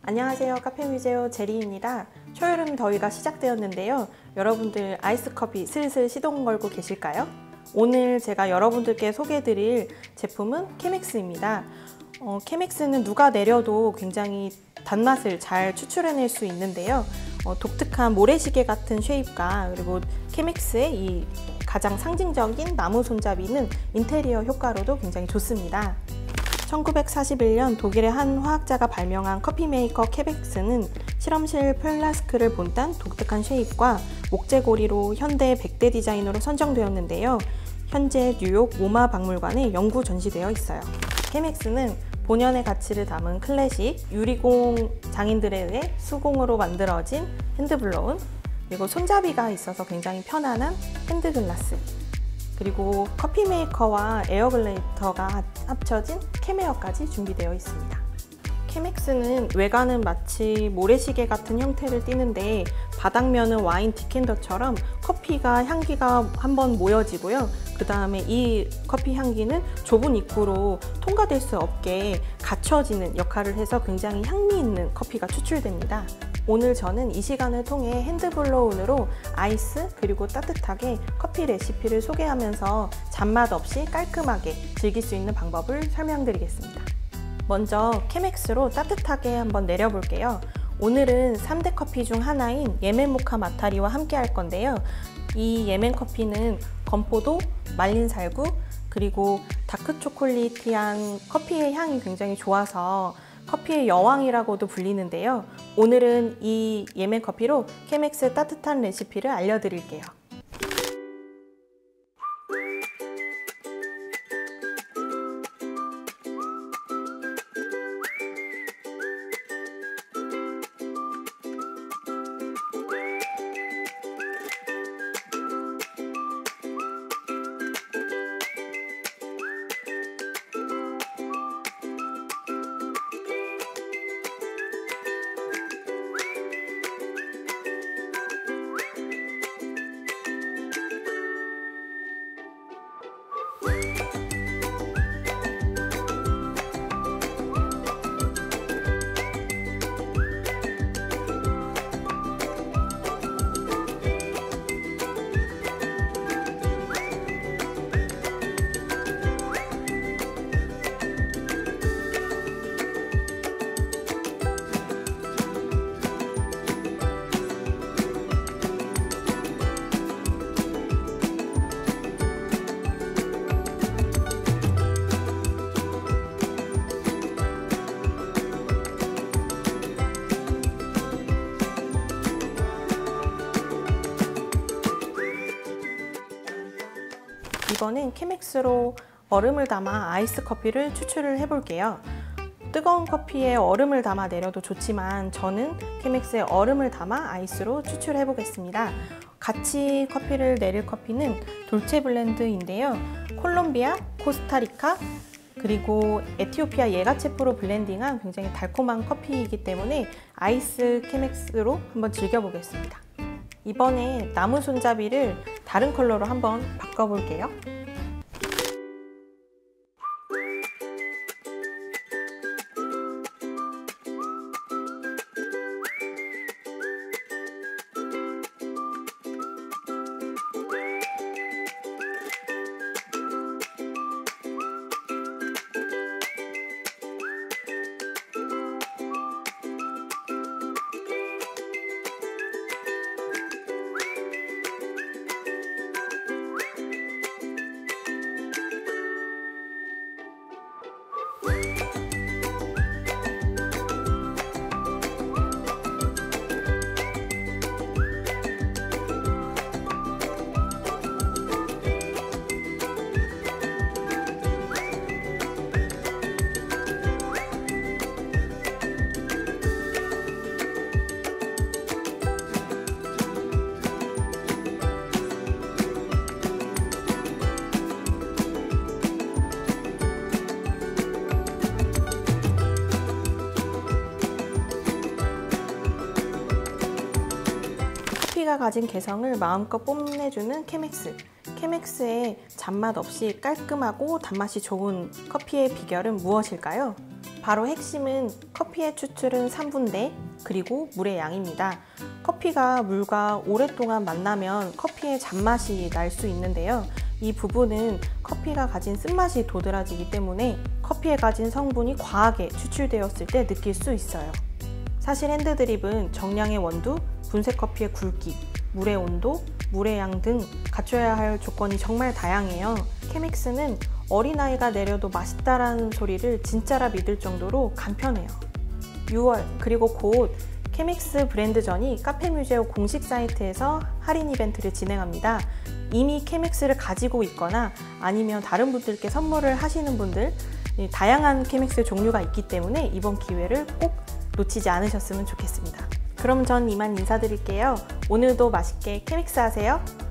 안녕하세요. 카페뮤제오 제리입니다. 초여름 더위가 시작되었는데요. 여러분들 아이스 커피 슬슬 시동 걸고 계실까요? 오늘 제가 여러분들께 소개해드릴 제품은 케맥스입니다. 케맥스는 누가 내려도 굉장히 단맛을 잘 추출해낼 수 있는데요. 독특한 모래시계 같은 쉐입과 그리고 케맥스의 이 가장 상징적인 나무 손잡이는 인테리어 효과로도 굉장히 좋습니다. 1941년 독일의 한 화학자가 발명한 커피 메이커 케맥스는 실험실 플라스크를 본딴 독특한 쉐입과 목재고리로 현대 100대 디자인으로 선정되었는데요. 현재 뉴욕 모마 박물관에 영구 전시되어 있어요. 케맥스는 본연의 가치를 담은 클래식, 유리공 장인들에 의해 수공으로 만들어진 핸드블로운, 그리고 손잡이가 있어서 굉장히 편안한 핸드글라스, 그리고 커피 메이커와 에어글레이터가 합쳐진 케메어까지 준비되어 있습니다. 케맥스는 외관은 마치 모래시계 같은 형태를 띠는데 바닥면은 와인 디캔더처럼 커피가 향기가 한번 모여지고요. 그 다음에 이 커피 향기는 좁은 입구로 통과될 수 없게 갇혀지는 역할을 해서 굉장히 향미 있는 커피가 추출됩니다. 오늘 저는 이 시간을 통해 핸드블로운으로 아이스 그리고 따뜻하게 커피 레시피를 소개하면서 잔맛 없이 깔끔하게 즐길 수 있는 방법을 설명드리겠습니다. 먼저 케맥스로 따뜻하게 한번 내려볼게요. 오늘은 3대 커피 중 하나인 예멘 모카 마타리와 함께 할 건데요. 이 예멘 커피는 건포도, 말린 살구, 그리고 다크 초콜릿한 커피의 향이 굉장히 좋아서 커피의 여왕이라고도 불리는데요. 오늘은 이 예멘 커피로 케맥스 따뜻한 레시피를 알려드릴게요. 이번엔 케맥스로 얼음을 담아 아이스 커피를 추출을 해볼게요. 뜨거운 커피에 얼음을 담아 내려도 좋지만 저는 케맥스에 얼음을 담아 아이스로 추출해 보겠습니다. 같이 커피를 내릴 커피는 돌체 블렌드인데요. 콜롬비아, 코스타리카, 그리고 에티오피아 예가체프로 블렌딩한 굉장히 달콤한 커피이기 때문에 아이스 케맥스로 한번 즐겨보겠습니다. 이번에 나무 손잡이를 다른 컬러로 한번 바꿔볼게요. 커피가 가진 개성을 마음껏 뽐내주는 케맥스. 케맥스의 잔맛 없이 깔끔하고 단맛이 좋은 커피의 비결은 무엇일까요? 바로 핵심은 커피의 추출은 3분대, 그리고 물의 양입니다. 커피가 물과 오랫동안 만나면 커피의 잔맛이 날 수 있는데요. 이 부분은 커피가 가진 쓴맛이 도드라지기 때문에 커피에 가진 성분이 과하게 추출되었을 때 느낄 수 있어요. 사실 핸드드립은 정량의 원두, 분쇄 커피의 굵기, 물의 온도, 물의 양 등 갖춰야 할 조건이 정말 다양해요. 케믹스는 어린아이가 내려도 맛있다라는 소리를 진짜라 믿을 정도로 간편해요. 6월 그리고 곧 케믹스 브랜드전이 카페뮤제오 공식 사이트에서 할인 이벤트를 진행합니다. 이미 케믹스를 가지고 있거나 아니면 다른 분들께 선물을 하시는 분들, 다양한 케믹스 종류가 있기 때문에 이번 기회를 꼭 놓치지 않으셨으면 좋겠습니다. 그럼 전 이만 인사드릴게요. 오늘도 맛있게 케믹스 하세요.